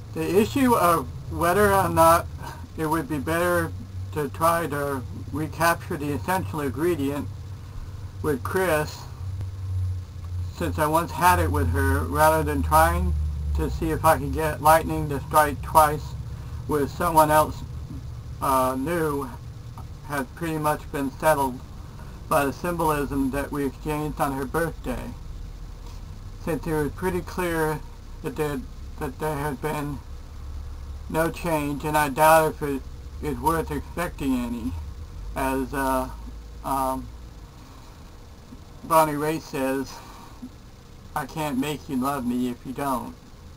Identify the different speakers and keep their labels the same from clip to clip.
Speaker 1: The issue of whether or not it would be better to try to recapture the essential ingredient with Chris, since I once had it with her, rather than trying to see if I could get lightning to strike twice with someone else new, has pretty much been settled by the symbolism that we exchanged on her birthday. Since it was pretty clear that there had been no change, and I doubt if it is worth expecting any, as Bonnie Raitt says, I can't make you love me if you don't.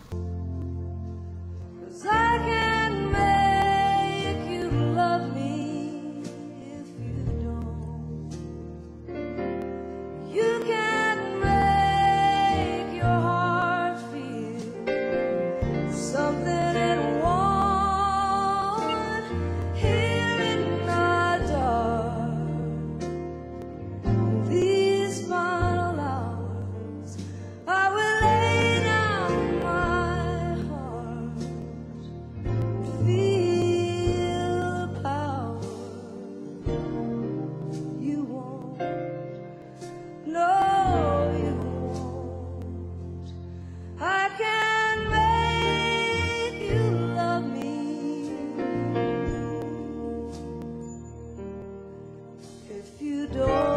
Speaker 2: 'Cause I can make you love me if you don't. You can make your heart feel something it won't here in the dark. These final hours I will lay down my heart, feel the power you won't, no you won't. I can make you love me if you don't.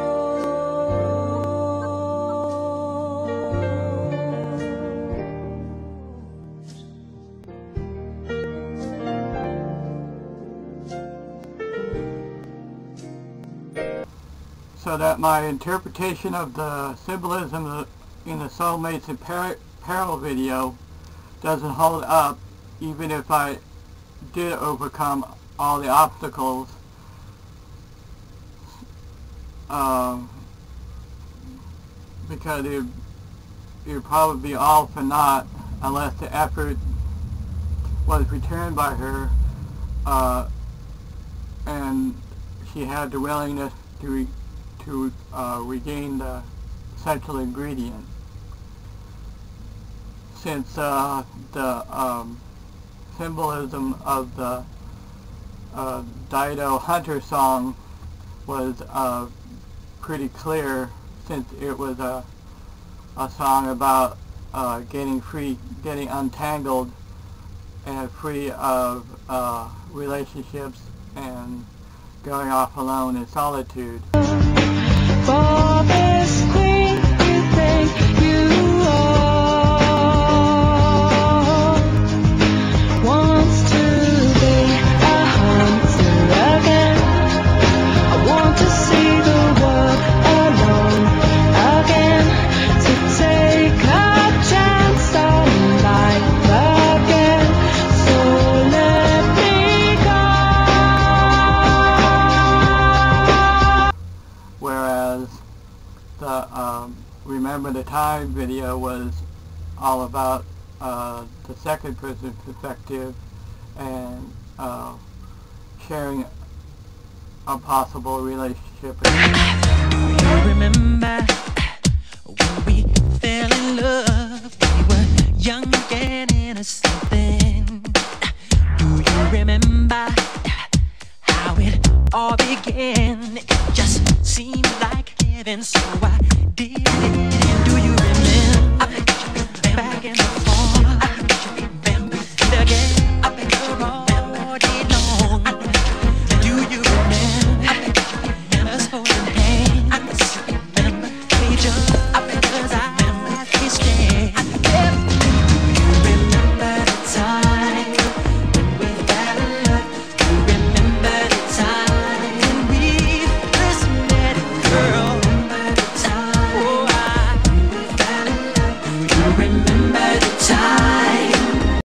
Speaker 1: So that my interpretation of the symbolism in the Soulmates in Peril video doesn't hold up, even if I did overcome all the obstacles, because it would probably be all for naught unless the effort was returned by her, and she had the willingness to regain the essential ingredient. Since the symbolism of the Dido Hunter song was pretty clear, since it was a song about getting free, getting untangled and free of relationships and going off alone in solitude.
Speaker 2: For this queen you think you are, wants to be a hunter again. I want to see the world alone again, to take a chance on life again. So let me go.
Speaker 1: Whereas the Remember the Time video was all about the second person perspective and sharing a possible relationship.
Speaker 3: Remember when we fell in love, we were young and innocent then. Do you remember how it all began? It just seemed like heaven, so I did it.